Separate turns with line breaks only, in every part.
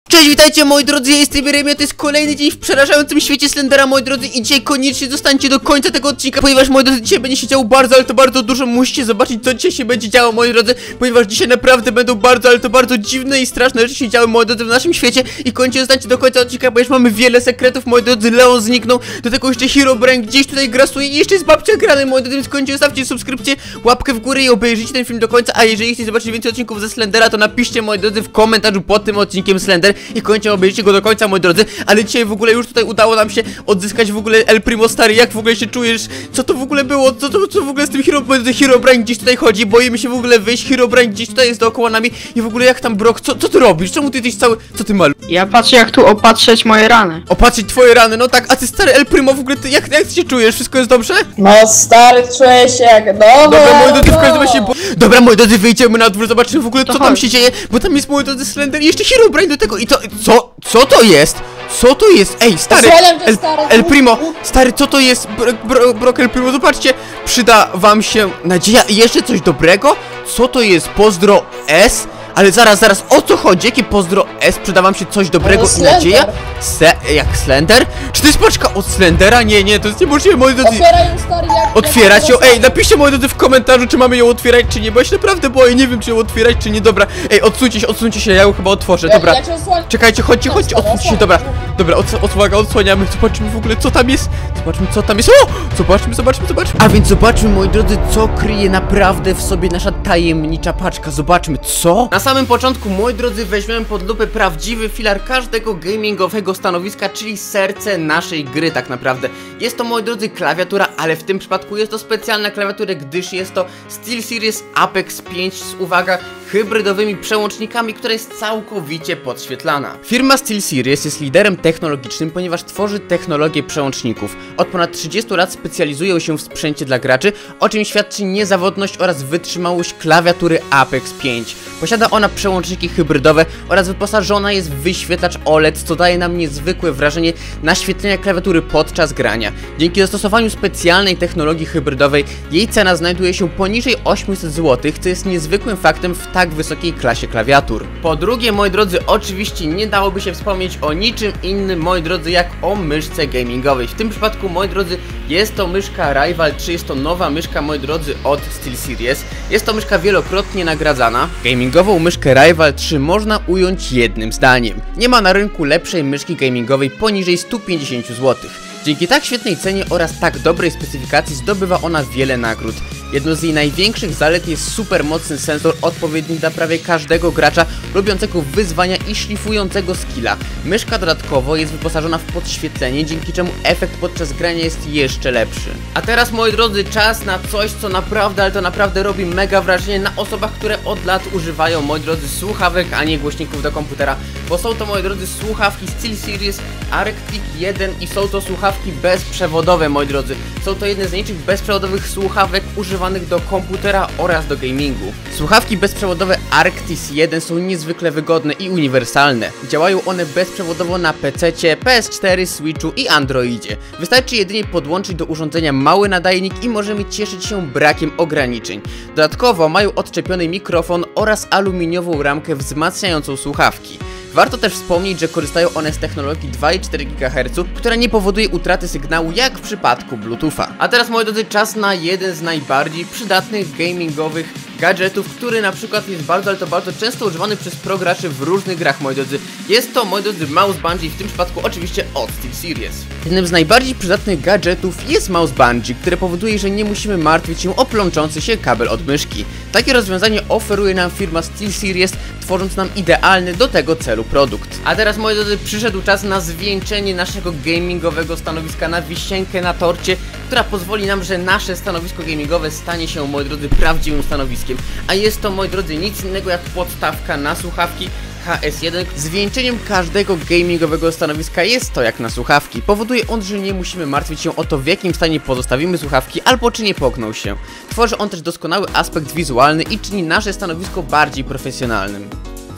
Cześć, witajcie moi drodzy, ja jestem Jeremia, to jest kolejny dzień w przerażającym świecie Slendera, moi drodzy, i dzisiaj koniecznie zostańcie do końca tego odcinka, ponieważ, moi drodzy, dzisiaj będzie się działo bardzo, ale to bardzo dużo. Musicie zobaczyć, co dzisiaj się będzie działo, moi drodzy, ponieważ dzisiaj naprawdę będą bardzo, ale to bardzo dziwne i straszne rzeczy się działy, moi drodzy, w naszym świecie. I koniecznie zostańcie do końca odcinka, ponieważ mamy wiele sekretów, moi drodzy. Leon zniknął, do tego jeszcze Herobrine gdzieś tutaj grasuje i jeszcze jest babcia grany, moi drodzy, więc koniecznie zostawcie subskrypcję, łapkę w górę i obejrzyjcie ten film do końca. A jeżeli chcecie zobaczyć więcej odcinków ze Slendera, to napiszcie, moi drodzy, w komentarzu pod tym odcinkiem Slender i koniecznie obejrzyjcie go do końca, moi drodzy. Ale dzisiaj w ogóle już tutaj udało nam się odzyskać w ogóle El Primo, stary. Jak w ogóle się czujesz? Co to w ogóle było? Co w ogóle z tym Herobrine gdzieś tutaj chodzi? Boimy się w ogóle wyjść. Herobrine gdzieś tutaj jest dookoła nami. I w ogóle jak tam Brock? Co ty robisz? Czemu ty jesteś cały... Co ty malu?
Ja patrzę, jak tu opatrzeć moje rany.
Opatrzyć twoje rany, no tak. A ty, stary El Primo, w ogóle ty, jak ty się czujesz? Wszystko jest dobrze?
No stary, czuję się jak nowo.
Dobra, moi drodzy, w każdym razie dobra, moi drodzy, wyjdziemy na dwór, zobaczymy w ogóle, co tam się dzieje. Bo tam jest, moi drodzy, Slender i jeszcze Herobrine do tego. I to... Co to jest? Co to jest? Ej, stary! El Primo! Stary, co to jest? Brock El Primo, zobaczcie! Przyda wam się nadzieja i jeszcze coś dobrego? Co to jest? Pozdro S? Ale zaraz, o co chodzi? Jakie pozdro S? Przyda wam się coś dobrego i nadzieja? Jak Slender? Czy to jest paczka od Slendera? Nie, to jest niemożliwe, moi drodzy.
Otwieraj ją, stary,
Otwierać ją? Ej, napiszcie, moi drodzy, w komentarzu, czy mamy ją otwierać, czy nie, bo ja się naprawdę boję, nie wiem, czy ją otwierać, czy nie. Dobra, ej, odsuńcie się, ja ją chyba otworzę, dobra. Czekajcie, chodźcie, odsuńcie się, dobra, odsłaniamy, zobaczymy w ogóle, co tam jest. Zobaczmy, co tam jest. O! Zobaczmy. A więc zobaczmy, moi drodzy, co kryje naprawdę w sobie nasza tajemnicza paczka. Zobaczmy, co? Na samym początku, moi drodzy, weźmiemy pod lupę prawdziwy filar każdego gamingowego stanowiska, czyli serce naszej gry tak naprawdę. Jest to, moi drodzy, klawiatura, ale w tym przypadku jest to specjalna klawiatura, gdyż jest to SteelSeries Apex 5 z, uwaga, hybrydowymi przełącznikami, która jest całkowicie podświetlana. Firma SteelSeries jest liderem technologicznym, ponieważ tworzy technologię przełączników. Od ponad 30 lat specjalizują się w sprzęcie dla graczy, o czym świadczy niezawodność oraz wytrzymałość klawiatury Apex 5. Posiada ona przełączniki hybrydowe oraz wyposażona jest w wyświetlacz OLED, co daje nam niezwykłe wrażenie naświetlenia klawiatury podczas grania. Dzięki zastosowaniu specjalnej technologii hybrydowej jej cena znajduje się poniżej 800 zł, co jest niezwykłym faktem w tak wysokiej klasie klawiatur. Po drugie, moi drodzy, oczywiście nie dałoby się wspomnieć o niczym innym, moi drodzy, jak o myszce gamingowej. W tym przypadku, moi drodzy, jest to myszka Rival 3, jest to nowa myszka, moi drodzy, od SteelSeries. Jest to myszka wielokrotnie nagradzana. Gamingową myszkę Rival 3 można ująć jednym zdaniem. Nie ma na rynku lepszej myszki gamingowej poniżej 150 zł. Dzięki tak świetnej cenie oraz tak dobrej specyfikacji zdobywa ona wiele nagród. Jedną z jej największych zalet jest super mocny sensor odpowiedni dla prawie każdego gracza lubiącego wyzwania i szlifującego skilla. Myszka dodatkowo jest wyposażona w podświetlenie, dzięki czemu efekt podczas grania jest jeszcze lepszy. A teraz, moi drodzy, czas na coś, co naprawdę, ale to naprawdę robi mega wrażenie na osobach, które od lat używają, moi drodzy, słuchawek, a nie głośników do komputera. Bo są to, moi drodzy, słuchawki SteelSeries Arctic 1 i są to słuchawki bezprzewodowe, moi drodzy. Są to jedne z nielicznych bezprzewodowych słuchawek używanych do komputera oraz do gamingu. Słuchawki bezprzewodowe Arctis 1 są niezwykle wygodne i uniwersalne. Działają one bezprzewodowo na PC-cie, PS4, Switchu i Androidzie. Wystarczy jedynie podłączyć do urządzenia mały nadajnik i możemy cieszyć się brakiem ograniczeń. Dodatkowo mają odczepiony mikrofon oraz aluminiową ramkę wzmacniającą słuchawki. Warto też wspomnieć, że korzystają one z technologii 2,4 GHz, która nie powoduje utraty sygnału jak w przypadku Bluetootha. A teraz, moi drodzy, czas na jeden z najbardziej przydatnych gamingowych gadżetów, który na przykład jest bardzo, ale to bardzo często używany przez pro graczy w różnych grach, moi drodzy. Jest to, moi drodzy, mouse bungee, w tym przypadku oczywiście od SteelSeries. Jednym z najbardziej przydatnych gadżetów jest mouse bungee, które powoduje, że nie musimy martwić się o plączący się kabel od myszki. Takie rozwiązanie oferuje nam firma SteelSeries, tworząc nam idealny do tego celu produkt. A teraz, moi drodzy, przyszedł czas na zwieńczenie naszego gamingowego stanowiska, na wisienkę na torcie, która pozwoli nam, że nasze stanowisko gamingowe stanie się, moi drodzy, prawdziwym stanowiskiem. A jest to, moi drodzy, nic innego jak podstawka na słuchawki HS1. Zwieńczeniem każdego gamingowego stanowiska jest to jak na słuchawki. Powoduje on, że nie musimy martwić się o to, w jakim stanie pozostawimy słuchawki albo czy nie pokną się. Tworzy on też doskonały aspekt wizualny i czyni nasze stanowisko bardziej profesjonalnym.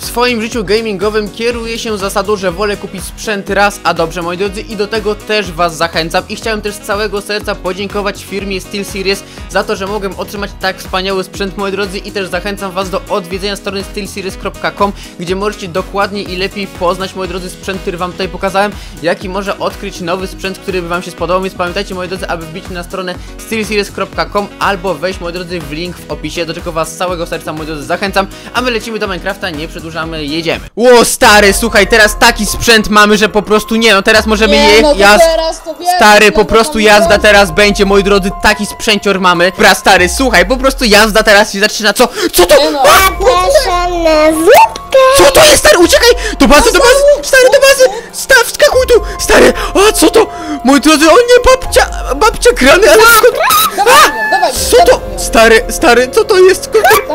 W swoim życiu gamingowym kieruję się zasadą, że wolę kupić sprzęt raz, a dobrze, moi drodzy, i do tego też was zachęcam. I chciałem też z całego serca podziękować firmie SteelSeries za to, że mogłem otrzymać tak wspaniały sprzęt, moi drodzy, i też zachęcam was do odwiedzenia strony steelseries.com, gdzie możecie dokładnie i lepiej poznać, moi drodzy, sprzęt, który wam tutaj pokazałem, jak i może odkryć nowy sprzęt, który by wam się spodobał. Więc pamiętajcie, moi drodzy, aby wbić na stronę steelseries.com albo wejść, moi drodzy, w link w opisie, do czego was z całego serca, moi drodzy, zachęcam. A my lecimy do Minecrafta, nie przedłużamy, jedziemy. Ło, stary, słuchaj, teraz taki sprzęt mamy, że po prostu nie, no teraz możemy stary, po prostu jazda teraz będzie, moi drodzy, taki sprzęcior mamy. Dobra, stary, słuchaj, po prostu jazda teraz się zaczyna. Co to? Co to jest, stary? Uciekaj! Do bazy, stary, do bazy! Wskakuj tu! Stary, a co to? Moi drodzy, o nie, babcia grany, ale skąd? Co to? Stary, co to jest?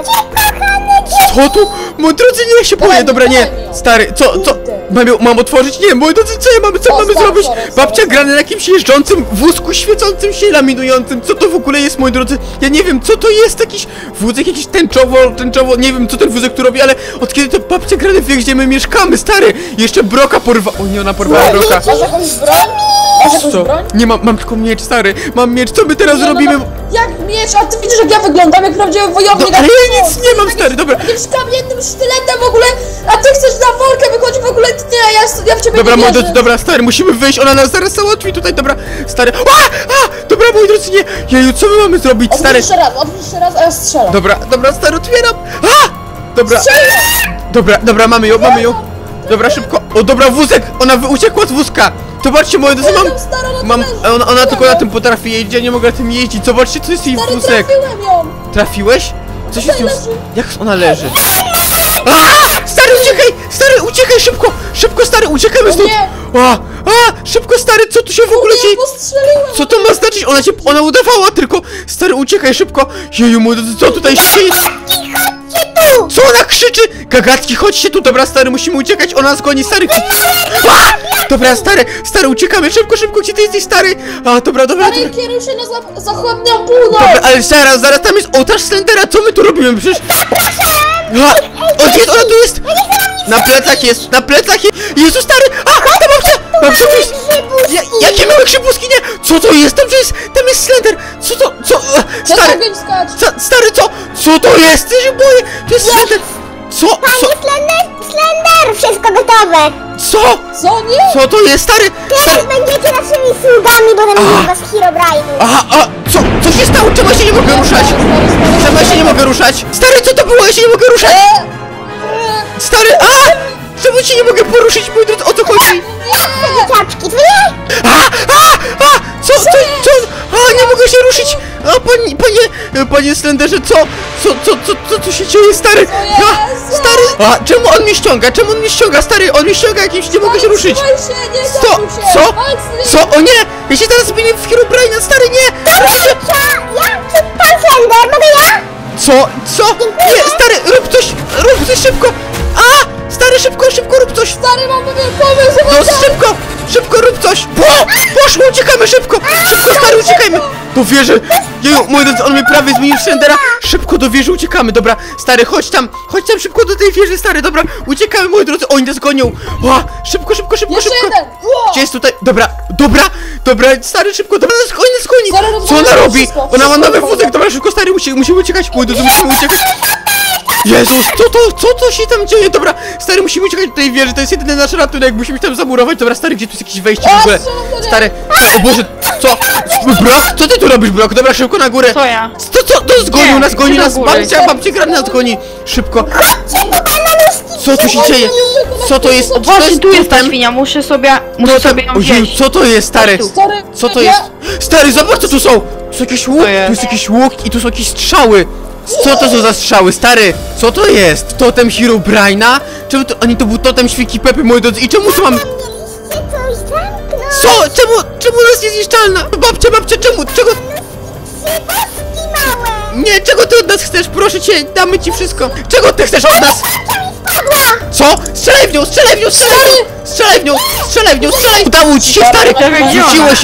Co tu? Moi drodzy, nie, ja się boję, dobra, nie. Stary, co? Mam otworzyć? Nie, moi drodzy, co mamy zrobić? Babcia grany na jakimś jeżdżącym wózku, świecącym się, laminującym. Co to w ogóle jest, moi drodzy? Ja nie wiem, co to jest, jakiś wózek, jakiś tęczowo, nie wiem, co ten wózek tu robi, ale od kiedy to babcia grany wie, gdzie my mieszkamy, stary? Jeszcze Broka porwa... O nie, ona porwała Broka.
Masz jakąś broń? Masz jakąś
Co?
broń?
Nie, mam tylko miecz, stary. Mam miecz, co my teraz zrobimy?
Jak miecz? A ty widzisz, jak ja wyglądam, jak prawdziwy wojownik?
Ale ja nic nie mam, stary, dobra.
Jakimś kamiennym sztyletem w ogóle, a ty chcesz na walkę wychodzić w ogóle? Nie, ja w ciebie
Dobra,
nie
moi
wierzę.
drodzy, dobra, stary, musimy wyjść, ona nas zaraz załatwi tutaj, dobra, stary. Dobra, moi drodzy, nie. Jeju, co my mamy zrobić, stary?
Otwórz jeszcze raz, a ja strzelam.
Dobra, stary, otwieram. Dobra. Dobra, mamy ją. Dobra, szybko. O, dobra, wózek! Ona uciekła z wózka! Zobaczcie, moi drodzy, ona tylko na tym potrafi jeździć, ja nie mogę na tym jeździć. Zobaczcie, to jest jej wózek.
Trafiłem ją!
Trafiłeś? Co się z nią...
leży.
Jak ona leży? Stary, uciekaj, szybko, stary, uciekamy stąd!
nie.
Szybko, stary, co tu się w ogóle dzieje?
Postrzeliłem!
Co to ma znaczyć? Ona udawała tylko! Stary, uciekaj szybko! Jeju, moi drodzy, co tutaj się dzieje? Co ona krzyczy? Gagatki, chodźcie tu, dobra, stary, musimy uciekać, ona nas goni, stary! Dobra, stary, uciekamy, szybko, gdzie ty jesteś, stary? Dobra.
Ale kieruj się na zachodnią północ!
Dobra, ale zaraz, tam jest ołtarz Slendera, co my tu robimy? Przecież... Ona tu jest! Na plecach jest! Jezu, stary! Ta babcia tu jest! Jakie małe grzybuski, nie! Co to jest? Tam jest Slender! Stary, co to jest? Ja się boję! To jest Slender!
Panie Slender, wszystko gotowe!
Co nie?
Co to jest, stary?
Teraz będziecie naszymi sługami, bo będę was Herobrine'u.
Co się stało? Czemu ja się nie mogę ruszać? Czemu ja się nie mogę ruszać? Stary, co to było? Ja się nie mogę ruszać! Stary, czemu się nie mogę poruszyć, mój drodzy? O co chodzi?
Dzieciaczki, to nie?
Co? Nie mogę się ruszyć! Panie Slenderze, co się dzieje, stary? Stary! Czemu on mnie ściąga? Stary, on mnie ściąga jakimś, nie mogę się ruszyć! Co? O nie! Ja się teraz zmienię w Herobrine'a, stary, nie!
Ja? Pan Slender, mogę ja?
Co? Nie, stary, rób coś szybko! Stary, szybko, rób coś!
Stary, mam pewien pomysł!
No szybko, rób coś! Poszło, uciekamy, szybko, stary, uciekajmy! Do wieży! Jeju, moi drodzy, on mnie prawie zmienił w Slendera! Szybko do wieży uciekamy, dobra, stary, chodź tam szybko do tej wieży, stary, dobra, uciekamy, moi drodzy, oni nas gonią! Szybko!
Jeszcze jeden!
Gdzie jest tutaj? Dobra, stary, szybko, dobra, oni nas goni! Co ona robi? Ona ma nowy wózek, dobra, szybko, stary, musimy uciekać, moi drodzy, musimy uciekać! Jezus, co to się tam dzieje? Dobra, stary, musimy uciekać do tej wieży, to jest jedyny nasz ratunek, musimy tam zamurować. Dobra, stary, gdzie tu jest jakieś wejście w ogóle? Stary, o Boże, co? Brok, co ty tu robisz, Brok? Dobra, szybko na górę.
Co ja?
To zgonił nas, goni
do
nas,
góry.
babcia gra nas goni. Szybko. Co tu się dzieje? Co to jest?
Właśnie tu jest ta świnia, muszę sobie ją
Ojej,
wziąć.
co to jest, stary?
Stary,
Co to jest? Stary, zobacz, co tu są! Tu są jakieś łuk, tu jest jakiś łuk i tu są jakieś strzały. Co to są za strzały, stary? Co to jest? Totem Herobrine'a? Czemu to... Ani to był totem świnki Pepy, moi drodzy. I czemu tu mam...
Mieliście coś zamknąć.
Co? Czemu nas jest niszczalna? Babcia, czemu? Czego...
Szybowski małe.
Nie, czego ty od nas chcesz? Proszę cię, damy ci wszystko. Czego ty chcesz od nas? Co? Strzelaj w nią! Udało ci się, stary!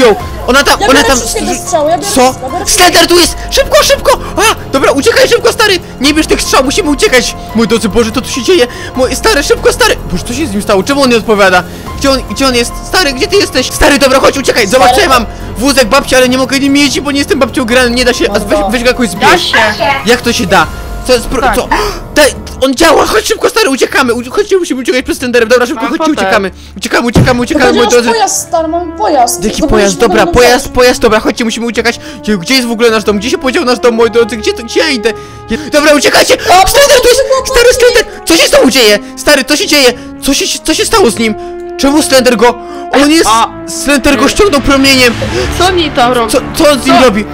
Ona tam,
Ja
ona
biorę
tam...
wszystkiego strzału, ja biorę
Co?
wszystko, biorę
Slender tu jest! Szybko, szybko! A, dobra, uciekaj szybko, stary! Nie bierz tych strzał, musimy uciekać! Mój drodzy Boże, to tu się dzieje! Mój stary, szybko, stary! Boże, co się z nim stało? Czemu on nie odpowiada? Gdzie on jest? Stary, gdzie ty jesteś? Stary, dobra, chodź, uciekaj! Zobacz, co ja mam! Wózek babci, ale nie mogę nim jeździć, bo nie jestem babcią grany, nie da się. A weź go jakoś
Da
zbierz.
się.
Jak to się da? Co jest
Tak.
co? Daj, on działa, chodź szybko, stary, uciekamy! Chodźcie, musimy uciekać przez Slenderem. Dobra, szybko,
Mam
chodźcie,
fotel.
uciekamy, moi
Powiedziałeś
drodzy.
pojazd, stary, mam pojazd.
Jaki
To
pojazd?
będziesz
Dobra,
wyglądał
pojazd, dobra, chodźcie, musimy uciekać. Gdzie jest w ogóle nasz dom? Gdzie się podział nasz dom, moi drodzy? Gdzie ja idę? Dobra, uciekajcie! Slender, tu jest! Stary Slender! Co się z tobą dzieje? Stary, co się dzieje? Co się stało z nim? Czemu Slender go... On jest... Slender go ściągnął promieniem!
Co oni tam robią?
Co on z nim
Co?
robi?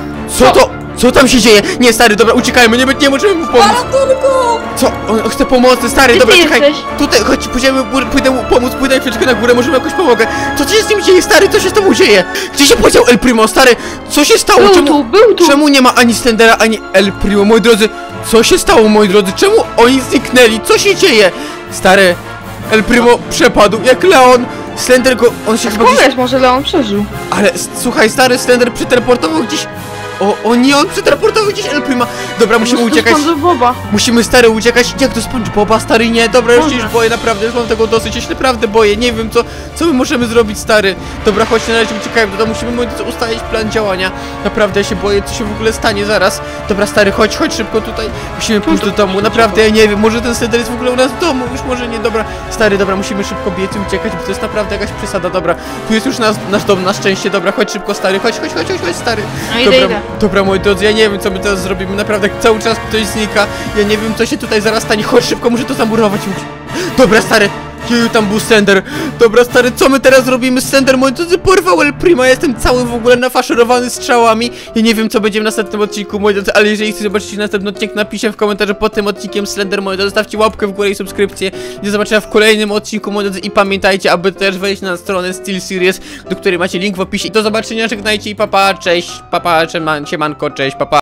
Co tam się dzieje? Nie, stary, dobra, uciekajmy, nie możemy mu pomóc.
Ratunku!
Co? On chce pomocy, stary,
Gdzie
dobra,
ty
czekaj.
jesteś?
Tutaj, chodź, pójdę mu pomóc, pójdę chwileczkę na górę, może mu jakoś pomogę. Co się z nim dzieje, stary? Co się z tobą dzieje? Gdzie się podział El Primo, stary? Co się stało?
Był tu.
Czemu nie ma ani Slendera, ani El Primo, moi drodzy? Co się stało, moi drodzy? Czemu oni zniknęli? Co się dzieje? Stary, El Primo przepadł, jak Leon. Slender go, on się chyba gdzieś...
Powiedz, może Leon przeżył.
Ale słuchaj, stary Slender przeteleportował gdzieś... O nie, on przeteleportował gdzieś El Prima. Dobra, musimy uciekać.
Boba.
Musimy, stary, uciekać. Jak do SpongeBoba, stary, nie. Dobra, już się już boję, naprawdę, już mam tego dosyć. Ja się naprawdę boję, nie wiem co my możemy zrobić, stary. Dobra, chodź, na razie uciekajmy, to musimy ustalić plan działania. Naprawdę, ja się boję, co się w ogóle stanie zaraz. Dobra, stary, chodź szybko tutaj. Musimy pójść do domu, naprawdę, ja nie wiem, może ten Slender jest w ogóle u nas w domu, już może nie, dobra. Stary, dobra, musimy szybko biec i uciekać, bo to jest naprawdę jakaś przesada, dobra. Tu jest już nasz dom, na szczęście, dobra, chodź szybko, stary, chodź, stary.
No
Dobra,
idę.
dobra, moi drodzy, ja nie wiem, co my teraz zrobimy, naprawdę cały czas ktoś znika. Ja nie wiem, co się tutaj zaraz stanie. Chodź szybko, muszę to zamurować. Dobra, stary. Jeju, tam był Slender. Dobra, stary, co my teraz robimy? Slender, moi drodzy, porwał El Prima. Ja jestem cały w ogóle nafaszerowany strzałami. Ja nie wiem, co będzie w następnym odcinku, moi drodzy, ale jeżeli chcecie zobaczyć następny odcinek, napiszcie w komentarzu pod tym odcinkiem Slender, moi drodzy. Zostawcie łapkę w górę i subskrypcję. Do zobaczenia w kolejnym odcinku, moi drodzy. I pamiętajcie, aby też wejść na stronę SteelSeries, do której macie link w opisie. I do zobaczenia, żegnajcie i papa, cześć, papa, siemanko, cześć, papa.